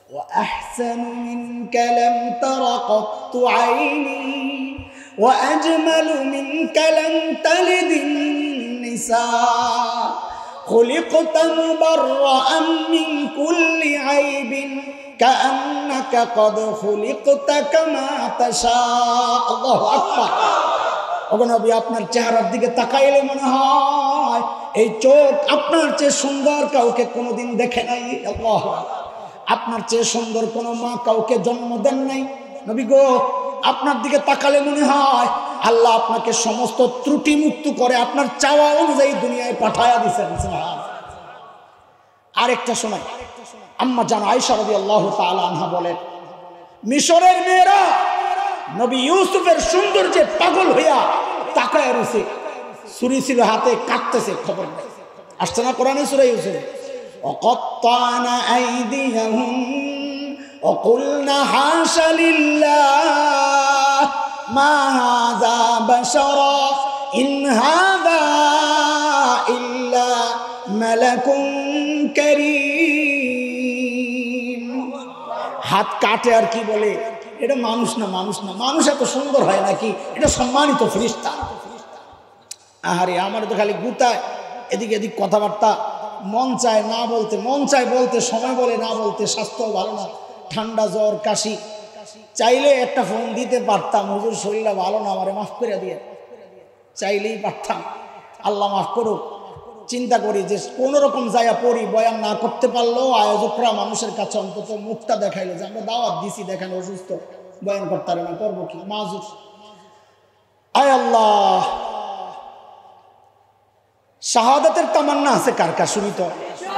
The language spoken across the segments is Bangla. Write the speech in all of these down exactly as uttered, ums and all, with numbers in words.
وأحسن منك لم تر قط عيني وأجمل منك لم تلد النساء خلقت مبرأ من كل عيب كأنك قد خلقت كما تشاء الله أكبر ওগো নবী আপনার চেহারার দিকে তাকাইলে মনে হয় এই চোখ আপনার চেয়ে সুন্দর কাউকে কোনোদিন দেখে নাই আল্লাহ আপনার চেয়ে সুন্দর কোনো মা কাউকে জন্ম দেন নাই নবী গো আপনার দিকে তাকালে মনে হয় আল্লাহ আপনাকে সমস্ত ত্রুটি মুক্ত করে আপনার চাওয়া অনুযায়ী দুনিয়ায় পাঠায়া দিয়েছেন সুবহানাল্লাহ আরেকটা শোনাই আম্মা জান আয়েশা রাদিয়াল্লাহু তাআলা আনহা বলেন মিশরের মেয়েরা নবী ইউসুফের সৌন্দর্যে পাগল হইয়া তাকায় রয়েছে ছুরি ছিল হাতে কাটতেছে খবর নেই আসছে না কোরআনে সূরা ইউসুফ وقطعنا أيديهم وقلنا حاش لله ما هذا بشرا إن هذا إلا ملك كريم হাত কাটে আর কি বলে এটা মানুষ না মানুষ না মানুষ এত সুন্দর হয় নাকি এটা সম্মানিত ফেরেশতা আহারে আমার তো খালি গুতায় এদিক এদিক কথাবার্তা মন চায় না বলতে মন চায় বলতে সময় বলে না বলতে স্বাস্থ্য ভালো না ঠান্ডা জ্বর কাশি চাইলে একটা ফোন দিতে পারতাম হুজুর শরীরটা ভালো না আমারে মাফ করে দিয়ে চাইলেই পারতাম আল্লাহ মাফ করুক চিন্তা করি যে কোনো রকম জায়গা পড়ি বয়ান না করতে পারলেও আয়োজকরা মানুষের কাছে অন্তত মুখটা দেখাইলো যে আমরা দাওয়াত দিছি দেখেন অসুস্থ বয়ান করতে পারে না করবো কি মাজুর আয় আল্লাহ শাহাদাতের তামান্না আছে কার কার শুনি তো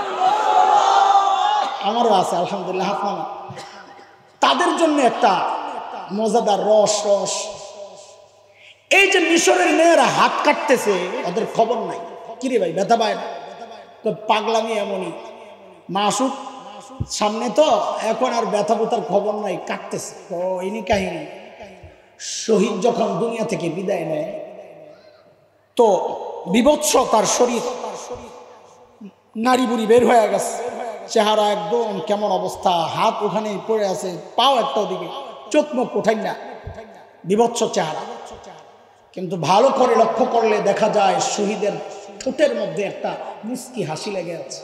আমারও আছে আলহামদুলিল্লাহ হাত নামা তাদের জন্য একটা মজাদার রস রস এই যে মিশরের মেয়েরা হাত কাটতেছে ওদের খবর নাই কিরে ভাই ব্যথা পায় না তো পাগলামি এমনই মাসুক সামনে তো এখন আর ব্যথা ব্যথার খবর নাই কাটতেছে তো ইনি কাহিনী শহীদ যখন দুনিয়া থেকে বিদায় নেয় তো বিভৎস তার শরীর নারী বুড়ি বের হয়ে গেছে চেহারা একদম কেমন অবস্থা হাত ওখানে পড়ে আছে পাও একটা ওদিকে চোখ মুখ ওঠাই না বিভৎস চেহারা কিন্তু ভালো করে লক্ষ্য করলে দেখা যায় শহীদের ঠোঁটের মধ্যে একটা মুস্কি হাসি লেগে আছে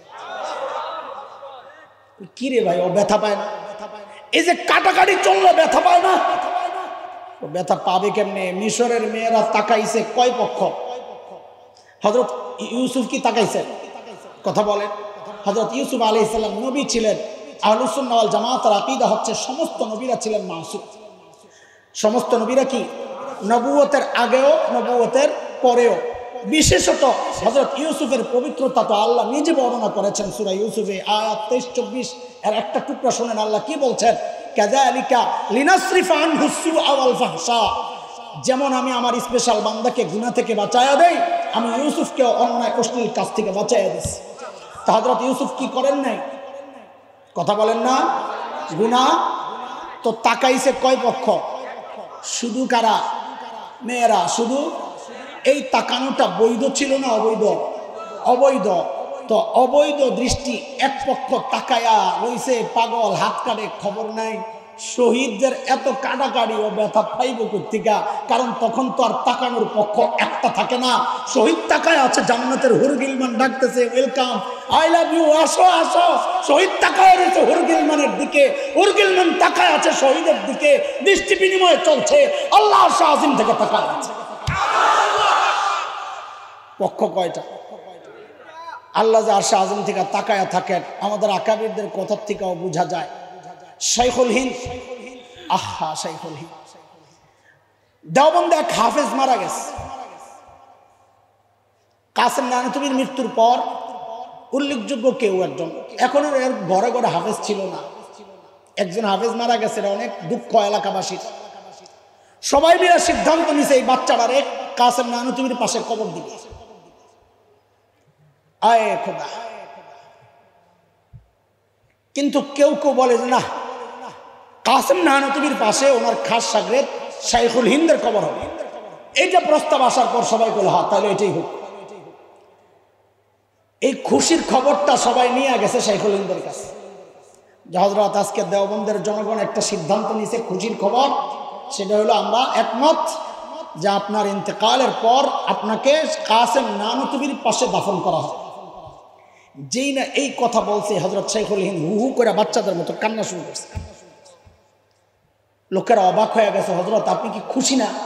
কি রে ভাই ও ব্যথা পায় না এই যে কাটাকাটি চললো ব্যথা পায় না ও ব্যথা পাবে কেমনে মিশরের মেয়েরা তাকাইছে কয় পক্ষ হযরত ইউসুফ কি তাকাইছে কথা বলেন হযরত ইউসুফ আলাইহিস সালাম নবী ছিলেন আহলুস সুন্নাহ ওয়াল জামাতের আকীদা হচ্ছে সমস্ত নবীরা ছিলেন মাসুম সমস্ত নবীরা কি নবুয়তের আগেও নবুয়তের পরেও বিশেষত হযরত ইউসুফের পবিত্রতা তো আল্লাহ নিজে বর্ণনা করেছেন সূরা ইউসুফে আয়াত তেইশ চব্বিশ এর একটা টুকরা শুনেন আল্লাহ কি বলছেন কাযালিকা লিনাসরিফা আনহু সুআ ওয়াল ফাহশা যেমন আমি আমার স্পেশাল বান্দাকে গুনাহ থেকে বাঁচায়া দেই আমি ইউসুফকে অন্যায় অশ্লীল কাজ থেকে বাঁচায়া দিছি তা হযরত ইউসুফ কি করেন নাই কথা বলেন না গুনাহ তো তাকাইছে কয় পক্ষ শুধু কারা মেয়েরা শুধু এই তাকানোটা বৈধ ছিল না অবৈধ অবৈধ তো অবৈধ দৃষ্টি এক পক্ষ তাকায়া রইছে পাগল হাত কাটে খবর নাই শহীদদের এত কাটাকাটি ও ব্যথা পাইব কোত্থেকা কারণ তখন তো আর তাকানোর পক্ষ একটা থাকে না শহীদ তাকায় আছে জান্নাতের হুরগিলমান ডাকতেছে ওয়েলকাম আই লাভ ইউ আসো আসো শহীদ তাকায় রয়েছে হুরগিলমানের দিকে হুরগিলমান তাকায় আছে শহীদের দিকে দৃষ্টি বিনিময় চলছে আল্লাহ আরশ আজিম থেকে তাকায় আছে পক্ষ কয়টা আল্লাহ যে আরশ আজিম থেকে তাকায়া থাকেন আমাদের আকাবিরদের কথা থেকেও বোঝা যায় শাইখুল হিন্দ আহা শাইখুল হিন্দ দেওবন্দে এক হাফেজ মারা গেছে কাসেম নানতুবির মৃত্যুর পর উল্লেখযোগ্য কেউ একজন এখন এর ঘরে ঘরে হাফেজ ছিল না একজন হাফেজ মারা গেছে অনেক দুঃখ এলাকাবাসীর সবাই মিলে সিদ্ধান্ত নিছে এই বাচ্চাটারে কাসেম নানতুবির পাশে কবর দিবে আয় খোদা কিন্তু কেউ কেউ বলে যে না কাসেম নানতুবির পাশে ওনার খাস শাগরেদ শাইখুল হিন্দের কবর হবে এইটা প্রস্তাব আসার পর সবাই বলে হ্যাঁ তাহলে এটাই হোক এই খুশির খবরটা সবাই নিয়ে গেছে শাইখুল হিন্দের কাছে যে হযরত আজকে দেওবন্দের জনগণ একটা সিদ্ধান্ত নিয়েছে, খুশির খবর, সেটা হলো আমরা একমত যে আপনার ইন্তেকালের পর আপনাকে কাসেম নানতুবির পাশে দাফন করা হবে। যেই না এই কথা বলছে হযরত শাইখুল হিন্দ হু হু করে বাচ্চাদের মতো কান্না শুরু করছে। লোকেরা অবাক হয়ে গেছে, হযরত আপনি কি খুশি না?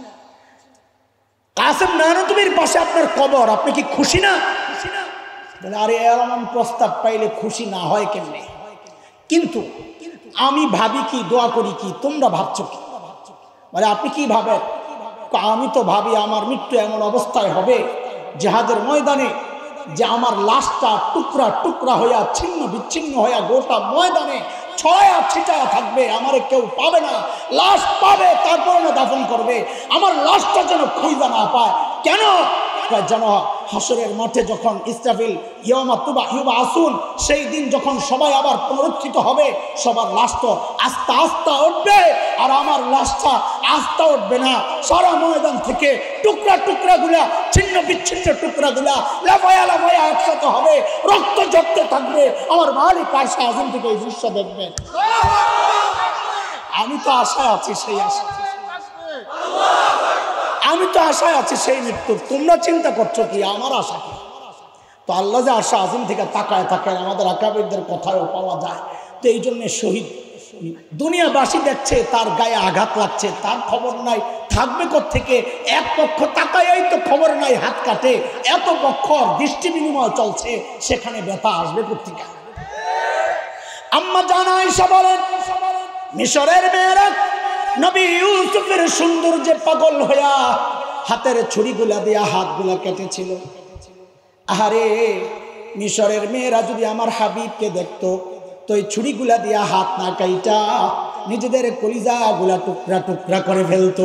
কাসেম নানতুবির পাশে আপনার কবর, আপনি কি খুশি না? বলে আরে এমন প্রস্তাব পাইলে খুশি না হয় কেমনে? কিন্তু আমি ভাবি কি, দোয়া করি কি, তোমরা ভাবছো কি? মানে আপনি কি ভাবেন? আমি তো ভাবি আমার মৃত্যু এমন অবস্থায় হবে জিহাদের ময়দানে যে আমার লাশটা টুকরা টুকরা হইয়া ছিন্ন বিচ্ছিন্ন হইয়া গোটা ময়দানে ছড়ায়া ছিটায়া থাকবে, আমারে কেউ পাবে না। লাশ পাবে তারপরে না দাফন করবে, আমার লাশটা যেন খুঁজে না পায়। কেন? যেন হাসরের মাঠে যখন ইসরাফিল ইয়াউমা তুবা ইউবা আসুন, সেই দিন যখন সবাই আবার পুনরুত্থিত হবে, সবার লাশ তো আস্তে আস্তে উঠবে, আর আমার লাশটা আস্তে উঠবে না। সারা ময়দান থেকে টুকরা টুকরা গুলা, ছিন্ন বিচ্ছিন্ন টুকরা গুলা লাফায়া লাফায়া একসাথে হবে, রক্ত ঝরতে থাকবে। আমার মালিক আরশে আযম থেকে এই দৃশ্য দেখবেন। আমি তো আশায় আছি, সেই আশা আমি তো আশায় আছি সেই মৃত্যুর। তোমরা চিন্তা করছো কি আমার আশা কি? তো আল্লাহ যে আরশে আযম থেকে তাকায় তাকায় আমাদের আকাবিরদের কথাও পাওয়া যায়। তো এই জন্য শহীদ দুনিয়াবাসী দেখছে, তার গায়ে আঘাত লাগছে, তার খবর নাই, থাকবে কোত্থেকে? এক পক্ষ তাকায় তো খবর নাই, হাত কাটে, এত পক্ষ দৃষ্টি বিনিময় চলছে, সেখানে ব্যথা আসবে কোত্থেকে? আম্মা জান আয়েশা বলেন, মিশরের মেয়েরা নবী ইউসুফের সৌন্দর্যে পাগল হইয়া হাতের ছুরিগুলা দিয়া হাতগুলা কেটেছিল। আহারে, মিশরের মেয়েরা যদি আমার হাবিবকে দেখতো তো এই ছুরিগুলা দিয়া হাত না কাইটা নিজেদের কলিজা গুলা টুকরা টুকরা করে ফেলতো।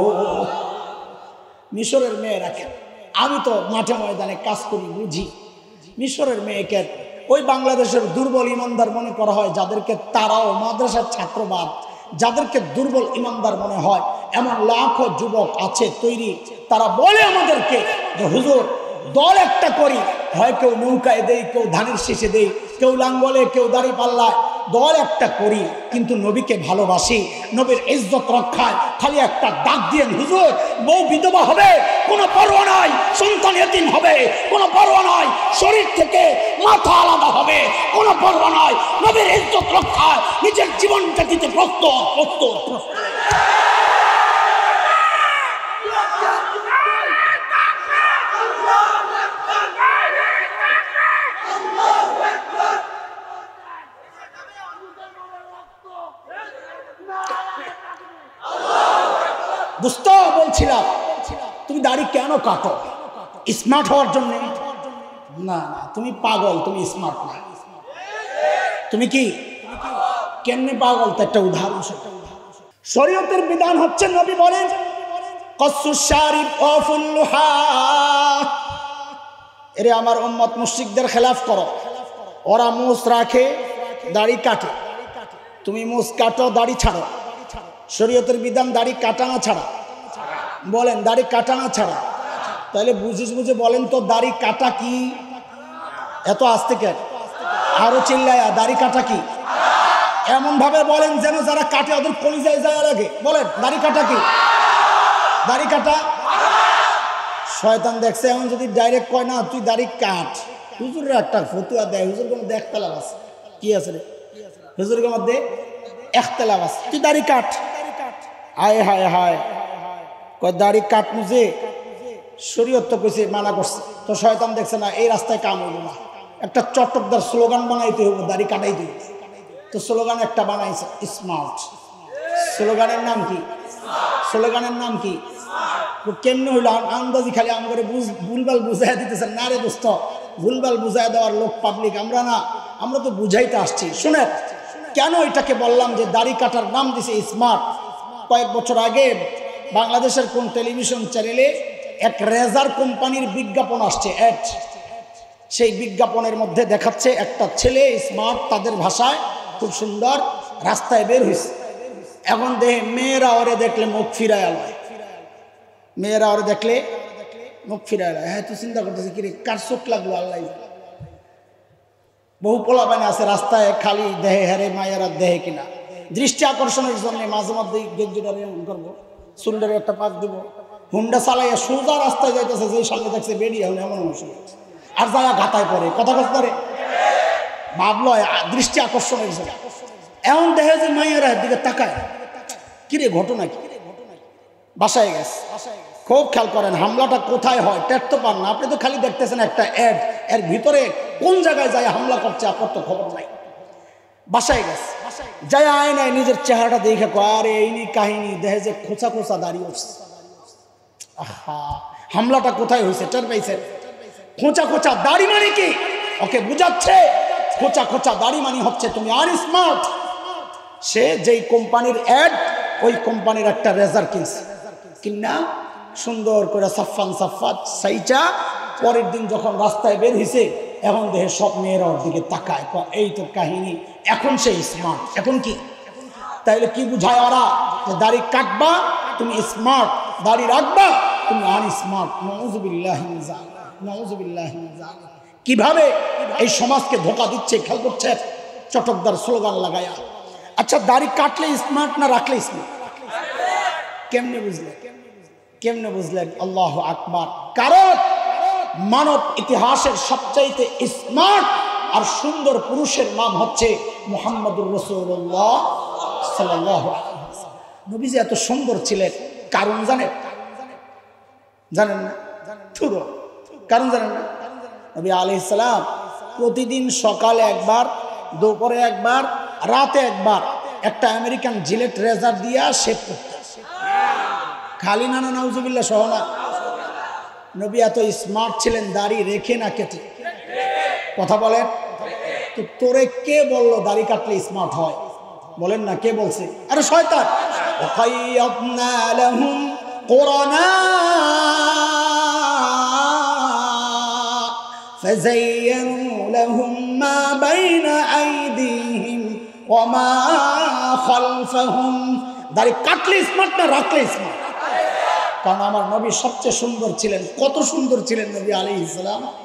মিশরের মেয়েরা কেন? আমি তো মাঠে ময়দানে কাজ করি, বুঝি। মিশরের মেয়েকে ওই বাংলাদেশের দুর্বল ইমানদার মনে করা হয়, যাদেরকে তারাও মাদ্রাসার ছাত্রবাদ, যাদেরকে দুর্বল ইমানদার মনে হয়, এমন লাখো যুবক আছে তৈরি। তারা বলে আমাদেরকে যে হুজুর দল একটা করি, হয় কেউ নৌকায় দেই, কেউ ধানের শীষে দেই, কেউ লাঙ্গলে, কেউ দাড়ি পাল্লায়, দল একটা করি, কিন্তু নবীকে ভালোবাসি, নবীর ইজ্জত রক্ষায় খালি একটা ডাক দিয়ে হুজুর বউ বিধবা হবে, কোনো পরোয়া নাই, সন্তান এতিম হবে, কোনো পরোয়া নাই, শরীর থেকে মাথা আলাদা হবে, কোনো পরোয়া নাই, নবীর ইজ্জত রক্ষায় নিজের জীবনটা দিতে প্রস্তুত প্রস্তুত প্রস্তুত। দোস্ত বলছিলাম, তুমি দাড়ি কেন কাটো? স্মার্ট হওয়ার জন্য? না না, তুমি পাগল, তুমি স্মার্ট না। তুমি কি কেমনে পাগল? তো একটা উদাহরণ। শরীয়তের বিধান হচ্ছে, নবী বলেন কসুস শারিব ওয়াফুল লুহা, এরে আমার উম্মত মুশরিকদের খেলাফ করো, ওরা মুছ রাখে, দাড়ি কাটে, তুমি মুছ কাটো, দাড়ি ছাড়ো। শরীয়তের বিধান দাড়ি কাটানা ছাড়া। বলেন দাড়ি কাটানা ছাড়া? তাহলে বুঝিস বুঝে বলেন তো দাড়ি কাটা কি? এত আস্তে কেন? আরো চিল্লায়া দাড়ি কাটা কি? এমন ভাবে বলেন যেন যারা কাটে ওদের কলিজায় যায় লাগে। বলেন দাড়ি কাটা কি? দাড়ি কাটা শয়তান দেখছে, এমন যদি ডাইরেক্ট কয় না তুই দাড়ি কাট, হুজুরের একটা ফতুয়া দেয়, হুজুর কোনো দেখতেলাম আছে, কি আছে রে হুজুরের মধ্যে একতলাপ আছে, তুই দাড়ি কাট। হায় হায় হায়, কয় দাড়ি কাট মুজে, শরীয়ত তো কইছে মানা করছে, তো শয়তান দেখছে না এই রাস্তায় কাম হইল না, একটা চটকদার স্লোগান বানাইতে হইব, দাড়ি কাটাই দিই। তো স্লোগান একটা বানাইছে স্মার্ট। স্লোগানের নাম কি? স্লোগানের নাম কি? কেমনে হইল? আন্দাজি খালি আমাকে ভুলভাল বুঝাই দিতেছেন না রে দোস্ত, ভুলভাল বুঝাই দেওয়ার লোক পাবলিক আমরা না, আমরা তো বুঝাইতে আসছি। শুনে কেন এটাকে বললাম যে দাড়ি কাটার নাম দিছে স্মার্ট? কয়েক বছর আগে বাংলাদেশের কোন টেলিভিশন চ্যানেলে এক রেজার কোম্পানির বিজ্ঞাপন আসছে, অ্যাড। সেই বিজ্ঞাপনের মধ্যে দেখাচ্ছে একটা ছেলে স্মার্ট, তাদের ভাষায় খুব সুন্দর, রাস্তায় বের হয়েছে। এখন দেখে মেয়েরা ওরে দেখলে মুখ ফিরায় আলায়, মেয়েরা ওরে দেখলে মুখ ফিরায় আলায়। হ্যাঁ তুই চিন্তা করতেছি কি রে, কার চোখ লাগলো আল্লাহ। বহু পোলাপানি আছে রাস্তায় খালি দেহে হারে মায়েরা দেহে কিনা দৃষ্টি আকর্ষণের জন্য মাঝে মধ্যে গেঞ্জিটা এমন করবো, সুন্দরে একটা পাক দিব, হুন্ডা চালাইয়া সোজা রাস্তায় যাইতেছে, যে সামনে দেখছে বেরিয়ে হলে এমন অংশ আর যায়া ঘাতায় পড়ে, কথা কথা করে ভাবলো দৃষ্টি আকর্ষণের জন্য। এমন দেখে যে মায়েরা দিকে তাকায়, কিরে ঘটনা কি? বাসায় গেছে, খুব খেয়াল করেন হামলাটা কোথায় হয় টের তো পান না, আপনি তো খালি দেখতেছেন একটা অ্যাড, এর ভিতরে কোন জায়গায় যায় হামলা করছে আপনার তো খবর নাই। বাসায় গেছে, যাই আয় নাই নিজের চেহারাটা দেখে আরে এই নি কাহিনী দেখে যে খোঁচা খোঁচা দাঁড়িয়ে উঠছে। আহা, হামলাটা কোথায় হয়েছে টের পাইছেন? খোঁচা খোঁচা দাড়ি মানে কি? ওকে বুঝাচ্ছে খোঁচা খোঁচা দাড়ি মানে হচ্ছে তুমি আর স্মার্ট। সে যেই কোম্পানির অ্যাড, ওই কোম্পানির একটা রেজার কিনছে, কিনা সুন্দর করে সাফান সাফাত সাইচা পরের দিন যখন রাস্তায় বের হয়েছে, এখন দেখে সব মেয়েরা ওর দিকে তাকায়, এই তো কাহিনী, এখন সে স্মার্ট। এখন কি তাইলে কি বুঝায় ওরা? যে দাড়ি কাটবা তুমি স্মার্ট, দাড়ি রাখবা তুমি আনস্মার্ট। নাউযুবিল্লাহি মিন যালিক, নাউযুবিল্লাহি মিন যালিক। কিভাবে এই সমাজকে ধোঁকা দিচ্ছে খেয়াল করছে চটকদার স্লোগান লাগায়া। আচ্ছা, দাড়ি কাটলে স্মার্ট না রাখলে স্মার্ট? কেমনে বুঝলেন? কেমনে বুঝলেন? আল্লাহু আকবার। কারণ মানব ইতিহাসের সবচাইতে স্মার্ট আর সুন্দর পুরুষের নাম হচ্ছে মুহাম্মদুর রাসূলুল্লাহ সাল্লাল্লাহু আলাইহি ওয়াসাল্লাম। নবীজি এত সুন্দর ছিলেন, কারণ জানেন? জানেন না? থুরো কারণ জানেন না? নবী আলাইহিস সালাম প্রতিদিন সকালে একবার, দুপুরে একবার, রাতে একবার একটা আমেরিকান জিলেট রেজার দিয়া শেভ করতেন। খালি না, না নাউজুবিল্লাহ সহ না। নবী এত স্মার্ট ছিলেন, দাড়ি রেখে না কেটে। কথা বলেন তো, তোরে কে বললো দাড়ি কাটলে স্মার্ট হয়? বলেন না, কে বলছে? আরে শয়তান। ওয়াকাইয়াদনা লাহুম কুরানা ফাযায়্যানু লাহুম মা বাইনা আইদিহিম ওয়া মা খালফাহুম। দাড়ি কাটলে স্মার্ট না রাখলে স্মার্ট? কারণ আমার নবী সবচেয়ে সুন্দর ছিলেন। কত সুন্দর ছিলেন নবী আলাইহিস সালাম।